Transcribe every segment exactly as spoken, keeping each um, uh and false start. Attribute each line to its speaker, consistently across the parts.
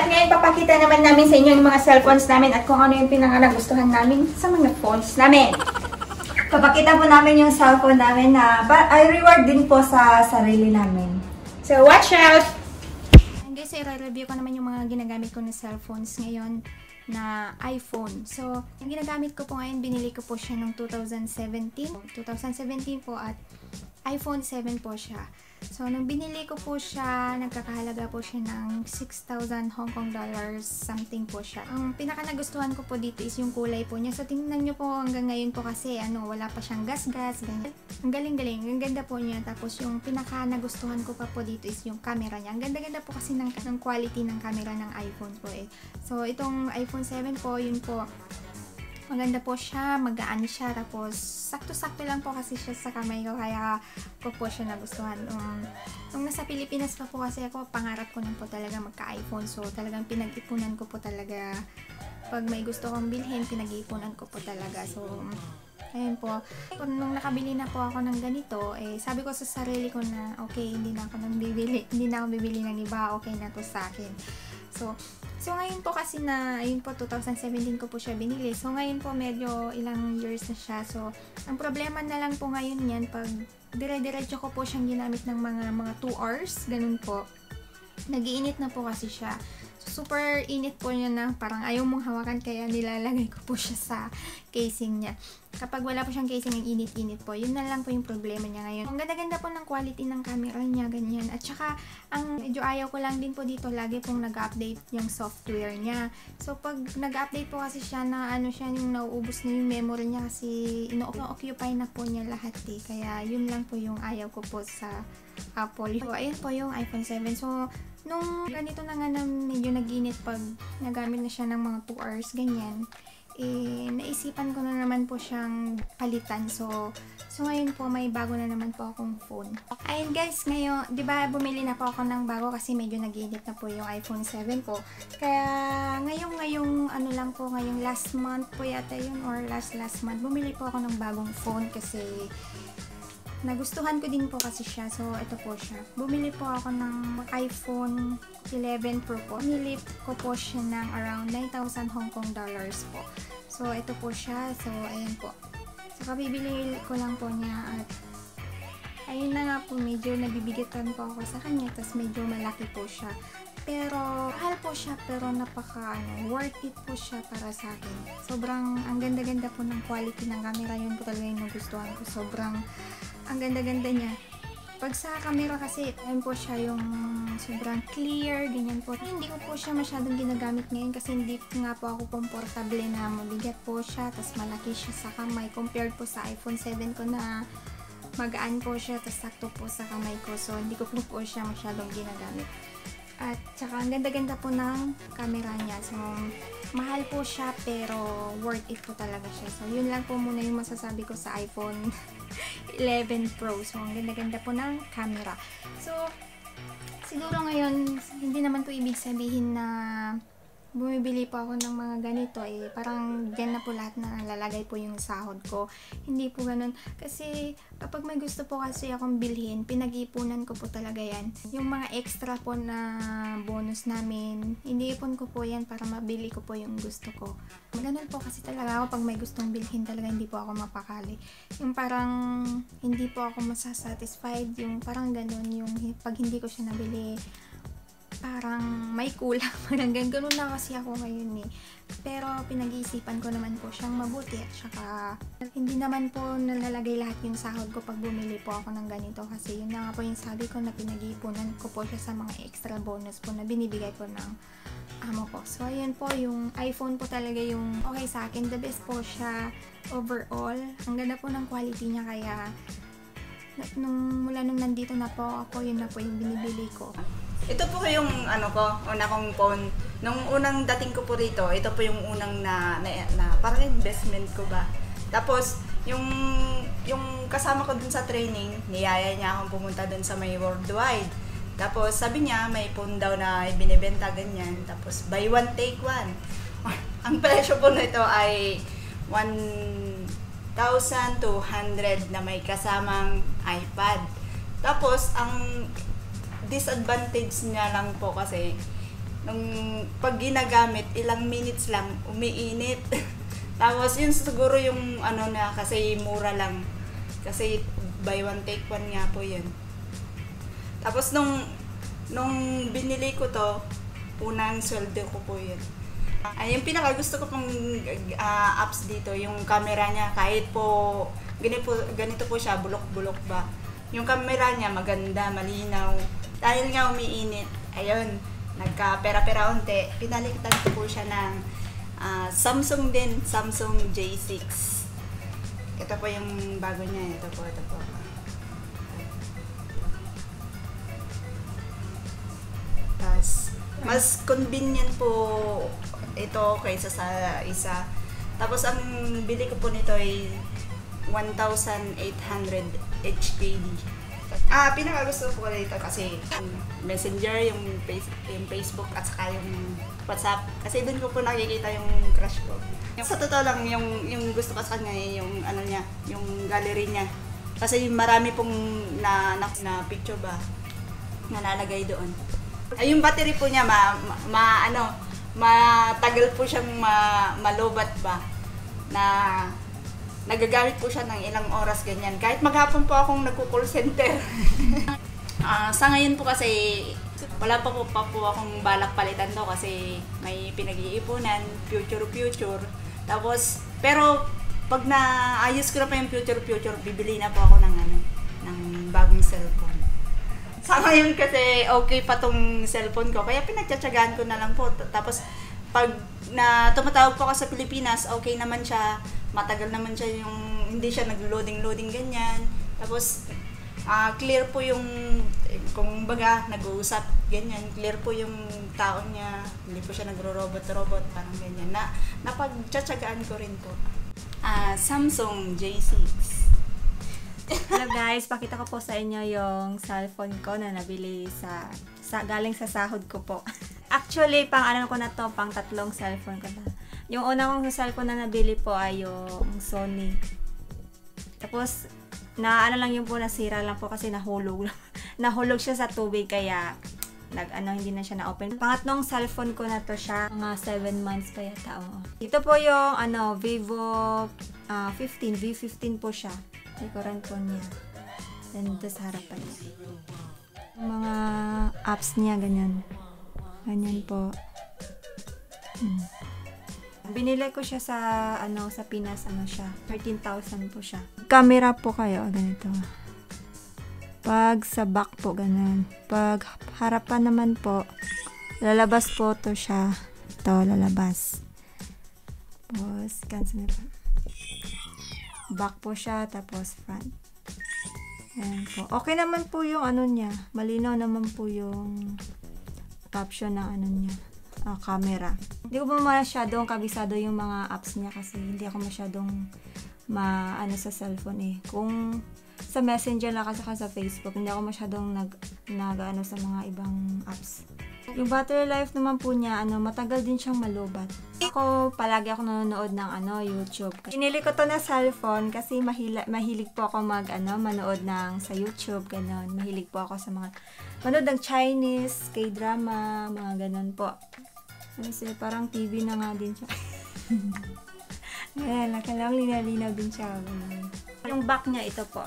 Speaker 1: At ngayon papakita naman namin sa inyo yung mga cellphones namin at kung ano yung pinaka-nagustuhan namin sa mga phones namin.
Speaker 2: Papakita po namin yung cellphone namin na ay reward din po sa sarili namin.
Speaker 1: So watch out! And guys, i-review ko naman yung mga ginagamit ko na cellphones ngayon na iPhone. So, ang ginagamit ko po ngayon, binili ko po siya noong two thousand seventeen. two thousand seventeen po at iPhone seven po siya. So, nung binili ko po siya, nagkakahalaga po siya ng six thousand Hong Kong dollars something po siya. Ang pinaka nagustuhan ko po dito is yung kulay po niya. So, tingnan nyo po hanggang ngayon po kasi ano, wala pa siyang gas-gas, ganyan. Ang galing-galing, ang ganda po niya. Tapos, yung pinaka nagustuhan ko pa po dito is yung camera niya. Ang ganda-ganda po kasi ng, ng quality ng camera ng iPhone po eh. So, itong iPhone seven po, yun po, maganda po siya, magaan siya, tapos sakto-sakto lang po kasi siya sa kamay ko, kaya ko po siya nagustuhan. Um, nung nasa Pilipinas pa po kasi ako, pangarap ko na po talaga magka-iPhone, so talagang pinag-ipunan ko po talaga. Pag may gusto kong bilhin, pinag-ipunan ko po talaga. So, ayun po. Nung nakabili na po ako ng ganito, eh, sabi ko sa sarili ko na, okay, hindi na ako nang bibili, hindi na ako bibili ng iba, okay na to sa akin. So, so ngayon po kasi na, ayun po, two thousand seventeen ko po siya binili. So, ngayon po, medyo ilang years na siya. So, ang problema na lang po ngayon yan, pag dire-diretso ko po siyang ginamit ng mga mga two hours, ganun po, nag-iinit na po kasi siya. So, super init po niya na parang ayaw mong hawakan, kaya nilalagay ko po siya sa casing niya. Kapag wala po siyang casing, ang init-init po. Yun na lang po yung problema niya ngayon. Ang ganda-ganda po ng quality ng camera niya, ganyan. At saka, ang medyo ayaw ko lang din po dito, lagi pong nag-update yung software niya. So, pag nag-update po kasi siya na ano siya, yung nauubos na yung memory niya kasi ino-occupy na po niya lahat eh. Kaya, yun lang po yung ayaw ko po sa Apple. So, ayun po yung iPhone seven. So, nung ganito na nga na medyo nag-init pag nagamit na siya ng mga two hours, ganyan, eh, naisipan ko na naman po siyang palitan. So, so ngayon po, may bago na naman po akong phone. Ayun guys, ngayon, di ba bumili na po ako ng bago kasi medyo nag-init na po yung iPhone seven ko. Kaya, ngayong, ngayong, ano lang po, ngayong last month po yata yun, or last last month, bumili po ako ng bagong phone kasi nagustuhan ko din po kasi siya. So, ito po siya. Bumili po ako ng iPhone eleven Pro po. Nilip ko po siya ng around nine thousand Hong Kong dollars po. So, ito po siya. So, ayan po. So, kabibili ko lang po niya at ayun na nga po, medyo nabibigatan po ako sa kanya. Tapos, medyo malaki po siya. Pero, mahal po siya, pero napaka, ano, worth it po siya para sa akin. Sobrang, ang ganda-ganda po ng quality ng camera. Yun po talaga yung nagustuhan ko. Sobrang, ang ganda-ganda niya. Pag sa camera kasi, ayun po siya yung sobrang clear, ganyan po. Hindi ko po siya masyadong ginagamit ngayon kasi hindi nga po ako komportable na mabigat po siya, tapos malaki siya sa kamay. Compared po sa iPhone seven ko na magaan po siya, tapos sakto po sa kamay ko. So, hindi ko po po siya masyadong ginagamit. At saka, ang ganda-ganda po ng camera niya. So, mahal po siya, pero worth it po talaga siya. So, yun lang po muna yung masasabi ko sa iPhone eleven Pro. So, ang ganda-ganda po ng camera. So, siguro ngayon, hindi naman po ibig sabihin na bumibili po ako ng mga ganito, eh, parang dyan na po lahat na nalalagay po yung sahod ko. Hindi po ganun. Kasi, kapag may gusto po kasi akong bilhin, pinag-ipunan ko po talaga yan. Yung mga extra po na bonus namin, iniipon ko po yan para mabili ko po yung gusto ko. Ganun po kasi talaga ako pag may gustong bilhin talaga, hindi po ako mapakali. Yung parang, hindi po ako masasatisfied, yung parang ganun, yung pag hindi ko siya nabili, parang may kulang, parang ganun na kasi ako ngayon eh. Pero pinag-iisipan ko naman po siyang mabuti at saka hindi naman po nalalagay lahat yung sahod ko pag bumili po ako ng ganito kasi yun na nga po yung sabi ko na pinag-iipunan ko po siya sa mga extra bonus po na binibigay po ng amo ko. So ayun po, yung iPhone po talaga yung okay sa akin, the best po siya overall. Ang ganda po ng quality niya, kaya nung mula nung nandito na po ako, yun na po yung binibili ko.
Speaker 2: Ito po yung ano ko, una kong phone. Nung unang dating ko po rito, ito po yung unang na, na, na parang investment ko ba. Tapos, yung, yung kasama ko dun sa training, niyaya niya akong pumunta dun sa may worldwide. Tapos, sabi niya, may phone daw na binibenta ganyan. Tapos, buy one, take one. Ang presyo po nito ay one thousand two hundred na may kasamang iPad. Tapos, ang disadvantage niya lang po kasi nung pag ginagamit, ilang minutes lang, umiinit. Tapos yun siguro yung ano na, kasi mura lang. Kasi buy one take one nga po yun. Tapos nung, nung binili ko to, unang sweldo ko po yun. Ay, yung pinaka gusto ko pong uh, apps dito, yung camera niya, kahit po ganito po, ganito po siya, bulok-bulok ba. Yung camera niya maganda, malinaw. Dahil nga umiinit, ayun, nagka-pera-pera unti, pinalitan ko po siya ng uh, Samsung din, Samsung J six. Ito po yung bago niya, ito po, ito po. Tapos, mas convenient po ito kaysa sa isa. Tapos ang bili ko po nito ay one thousand eight hundred H K D. Ah, pinaka gusto ko dito kasi yung Messenger, yung, face, yung Facebook at saka yung WhatsApp. Kasi doon ko po nakikita yung crush ko. Sa totoo lang, yung, yung gusto ko sa kanya yung ano niya, yung gallery niya. Kasi marami pong na, na, na picture ba na nalalagay doon. Ay, yung battery po niya ma, ma, ma ano, matagal po siyang ma, malobat ba na nagagamit po siya ng ilang oras ganyan. Kahit maghapon po akong nagko-call center. uh, sa ngayon po kasi wala pa po, pa po akong balak palitan to kasi may pinag-iipunan, future future. Tapos pero pag naayos ko na pa yung future future, bibili na po ako ng ano, ng bagong cellphone. Sa ngayon kasi okay pa tong cellphone ko, kaya pinagtsatsagaan ko na lang po. Tapos pag na tumatawag po ako sa Pilipinas, okay naman siya, matagal naman siya yung, hindi siya nag-loading-loading ganyan. Tapos uh, clear po yung, kung baga nag-uusap ganyan, clear po yung tao niya, hindi po siya nagro-robot-robot, parang ganyan. Na, napagtsatsagaan ko rin po. Uh, Samsung J six.
Speaker 1: Hello guys, pakita ko po sa inyo yung cellphone ko na nabili sa, sa galing sa sahod ko po. Actually, pang ano ko na to, pang tatlong cellphone ko na. Yung una kong cellphone na nabili po ay yung Sony. Tapos, na ano lang yung po, nasira lang po kasi nahulog. Nahulog siya sa tubig kaya nag ano hindi na siya na-open. Pangatlong cellphone ko na to siya, mga seven months pa yata. Oh. Ito po yung ano, vivo uh, fifteen, V fifteen po siya. Likuran po niya. Then, ito sa harapan niya. Yung mga apps niya, ganyan. Ganyan po. Hmm. Binili ko siya sa, ano, sa Pinas, ano siya. thirteen thousand po siya. Camera po kayo, ganito. Pag sa back po, ganun. Pag harapan naman po, lalabas po to siya. Ito, lalabas. Tapos, cancel na po. Back po siya, tapos front. Ayan po. Okay naman po yung ano niya. Malinaw naman po yung caption ng ano niya. Uh, camera. Hindi ko pa masyadong kabisado yung mga apps niya kasi hindi ako masyadong ma ano sa cellphone eh. Kung sa Messenger lang kasi sa Facebook, hindi ako masyadong nag, nag ano sa mga ibang apps. Yung battery life naman po niya, ano, matagal din siyang malubat. Ako, palagi ako nanonood ng ano, YouTube. Pinili ko to na cellphone kasi mahila, mahilig po ako mag, ano, manood ng sa YouTube, ganon. Mahilig po ako sa mga, manood ng Chinese, K-drama, mga ganon po. Kasi parang T V na nga din siya. Ayan, nakalang linaw din siya. Ganon. Yung back niya, ito po.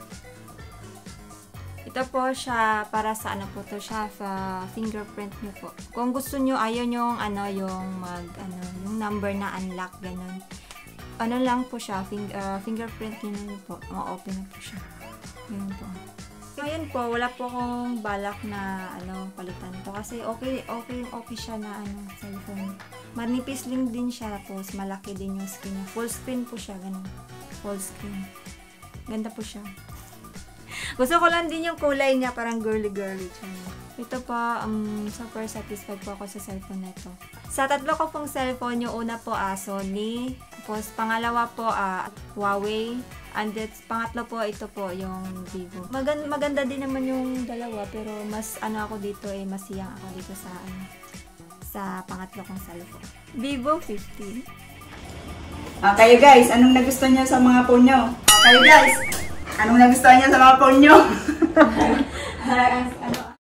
Speaker 1: Ito po siya, para sa ano po to siya, sa fingerprint niyo po. Kung gusto niyo, ayaw yung ano, yung mag, ano, yung number na unlock, ganun. Ano lang po siya, fing, uh, fingerprint niyo po, ma-open na po siya. Yun po. Ngayon po, wala po akong balak na, ano, palitan to. Kasi okay, okay, okay siya na, ano, cellphone. Manipis lang din siya, tapos malaki din yung screen niya. Full screen po siya, ganun. Full screen. Ganda po siya. Gusto ko lang din yung kulay niya, parang girly-girly. Ito pa, um, super satisfied po ako sa cellphone na ito. Sa tatlo ko pong cellphone, yung una po, ah, Sony. Tapos, pangalawa po, ah, Huawei. And then, pangatlo po, ito po, yung Vivo. Maganda, maganda din naman yung dalawa, pero mas, ano ako dito, eh, masiyang ako dito sa, ano, sa pangatlo kong cellphone. Vivo fifteen.
Speaker 2: Ah, kayo guys, anong nagustuhan niyo sa mga phone nyo? Ah, kayo guys, anong nagustuhan niyo sa mga phone nyo?
Speaker 1: ano,